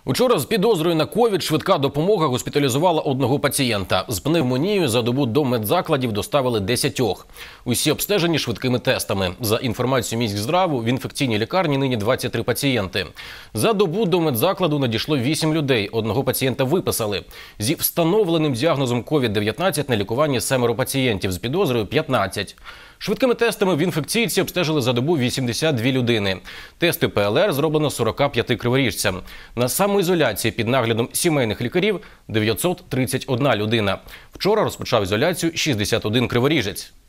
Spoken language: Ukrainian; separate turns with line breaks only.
Учора з підозрою на ковід швидка допомога госпіталізувала одного пацієнта. З пневмонією за добу до медзакладів доставили 10. Усі обстежені швидкими тестами. За інформацією Міськздраву, в інфекційній лікарні нині 23 пацієнти. За добу до медзакладу надійшло 8 людей. Одного пацієнта виписали. Зі встановленим діагнозом ковід-19 на лікуванні 7 пацієнтів, з підозрою 15. Швидкими тестами в інфекційці обстежили за добу 82 людини. Тести ПЛР зроблено 45 криворіжцям. На самоізоляції під наглядом сімейних лікарів 931 людина. Вчора розпочав ізоляцію 61 криворіжець.